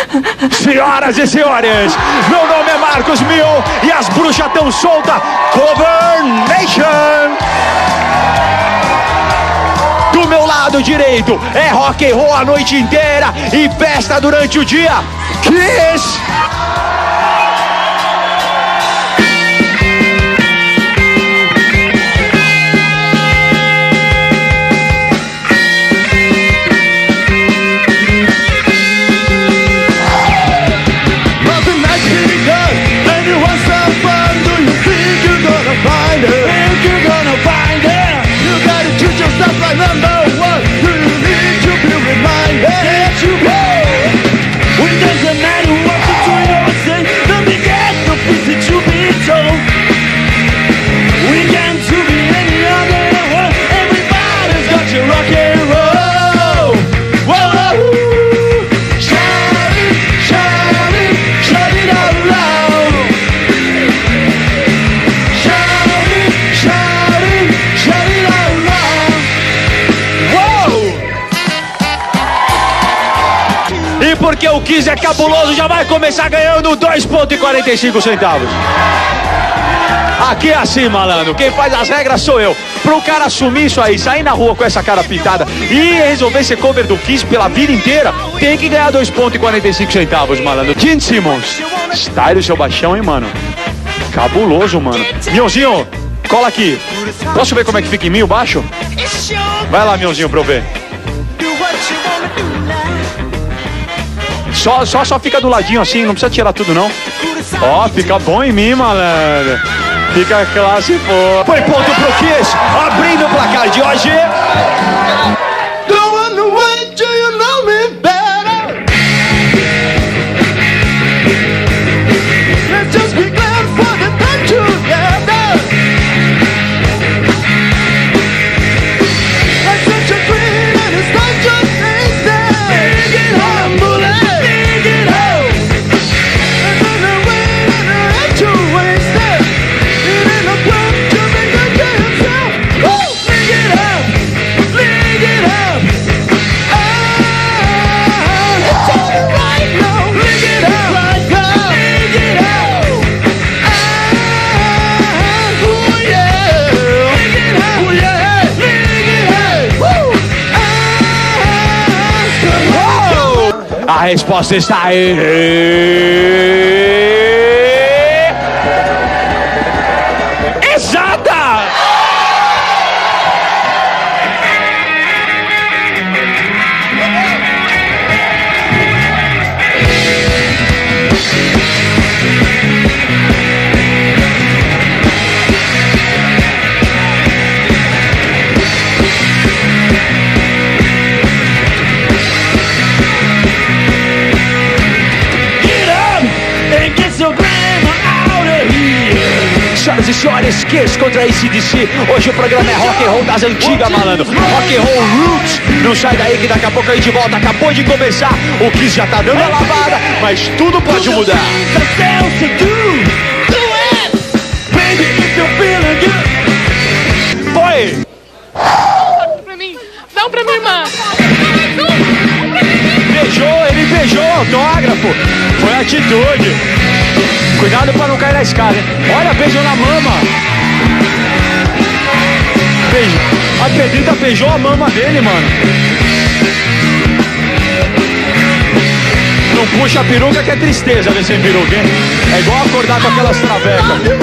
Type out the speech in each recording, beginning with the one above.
Senhoras e senhores, meu nome é Marcos Mion e as bruxas estão soltas. Cover Nation. Do meu lado direito é rock and roll a noite inteira e festa durante o dia. Kiss. Porque o Kiss é cabuloso, já vai começar ganhando 2,45 centavos. Aqui é assim, malandro, quem faz as regras sou eu. Pro cara assumir isso aí, sair na rua com essa cara pintada e resolver ser cover do Kiss pela vida inteira, tem que ganhar 2,45 centavos, malandro. Gene Simmons, style seu baixão, hein, mano? Cabuloso, mano. Mionzinho, cola aqui. Posso ver como é que fica em mim o baixo? Vai lá, Mionzinho, pra eu ver. Só fica do ladinho assim, não precisa tirar tudo não. Ó, fica bom em mim, malandro. Fica classe, pô. Foi ponto pro Kiss, abrindo o placar de hoje. A resposta está aí. Exata! Senhoras e senhores, Kiss contra AC/DC. Hoje o programa é rock and roll das antigas, malandro. Rock and roll roots. Não sai daí que daqui a pouco a gente volta. Acabou de começar, o Kiss já tá dando a lavada, mas tudo pode mudar. Foi! Dá pra minha irmã. Beijou, ele beijou o autógrafo. Foi atitude. Cuidado pra não cair na escada, hein? Olha, beijo na mama. Beijo. A Pedrita beijou a mama dele, mano. Não puxa a peruca que é tristeza ver sem peruca, hein? É igual acordar com aquelas travecas.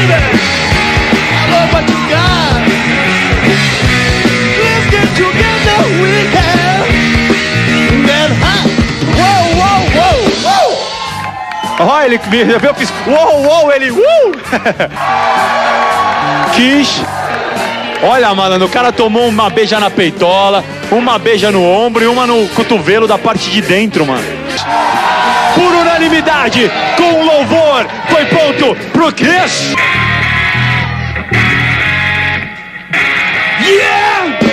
Olha, ele me viu, eu fiz uou, ele Kiss. Olha, malandro, o cara tomou uma beija na peitola, uma beija no ombro e uma no cotovelo da parte de dentro, mano. Por unanimidade, com louvor, foi ponto pro Kiss. Yeah!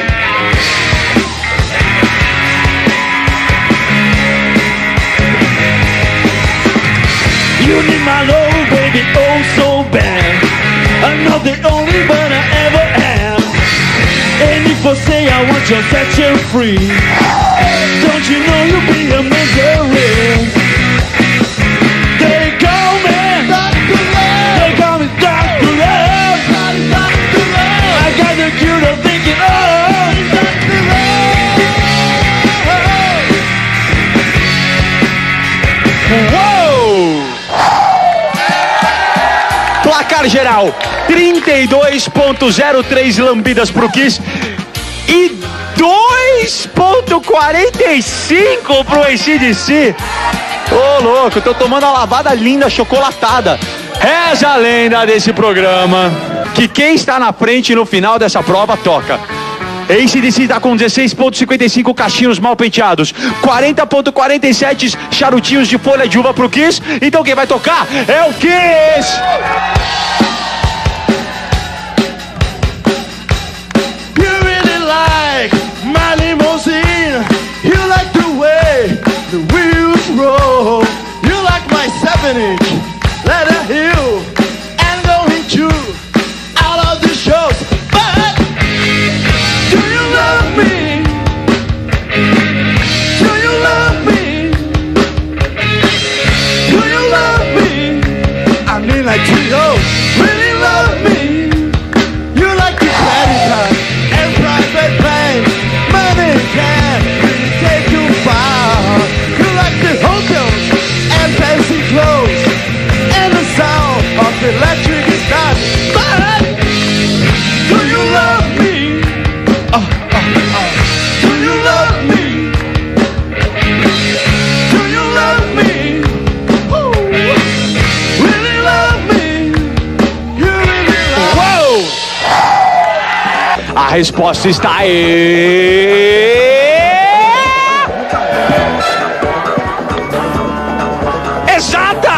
You need my love, baby, oh so bad. I'm not the only one I ever am. And if I say I want you, set you free, don't you know you'll be a misery? Uou! Placar geral, 32,03 lambidas pro Kiss e 2,45 pro AC/DC. Ô, louco, tô tomando uma lavada linda, chocolatada. Reza a lenda desse programa que quem está na frente no final dessa prova toca. AC/DC tá com 16,55 cachinhos mal penteados, 40,47 charutinhos de folha de uva pro Kiss. Então quem vai tocar é o Kiss! You really like my limousine. You like the way the wheels roll. You like my 7-inch leather heel and going to all of the shows. But do you love me? Do you love me? Do you love me? I mean, like, do you really love me? You like the credit card and private bank. Money can't really take you far. You like the hotels and fancy clothes and the sound of electric guitars. But do you love me? Do you love me? Do you love me? Ooh, really love me? You really love me? Uou! A resposta está aí. Exata!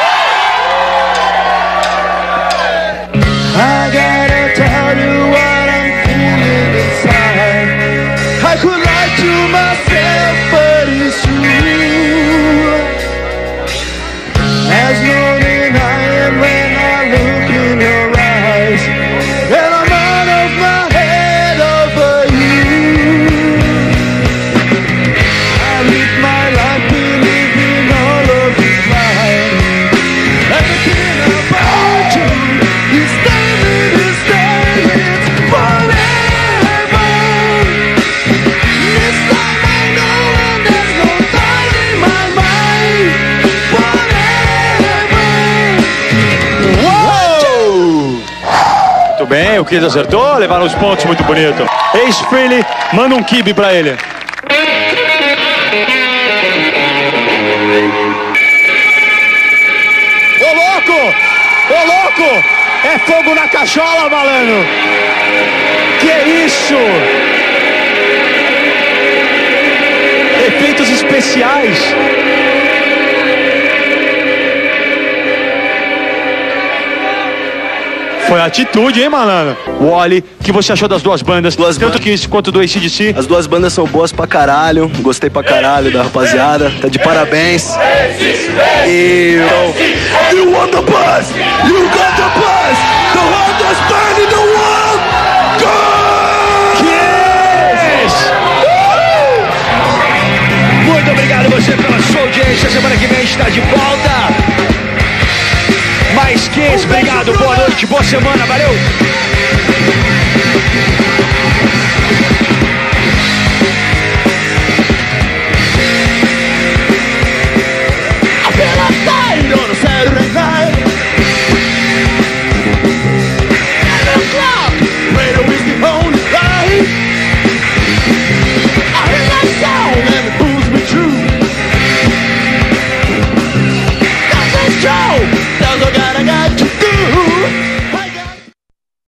I gotta tell you what I'm feeling inside. I could lie to myself, but it's true. There's no denying when I look in your eyes, and I'm out of my head over you. I live my life believing all of this lie. Everything about you is standing forever. This time I know, and there's no doubt in my mind. Forever. Uou! Muito bem, o Kiss acertou, levaram os pontos, muito bonito. Ace Frehley, manda um kibe pra ele. Ô louco! Ô louco! É fogo na cachola, malandro! Que isso? Efeitos especiais. Foi atitude, hein, malandro? Wally, o que você achou das duas bandas? Tanto Kiss quanto do AC/DC? As duas bandas são boas pra caralho, gostei pra caralho da rapaziada, tá de parabéns. E you want the bus, you got the bus, the hardest band in the world, go! Kiss! Muito obrigado você pela sua audiência, semana que vem está de volta. Mais Kiss, obrigado, boa noite, boa semana, valeu!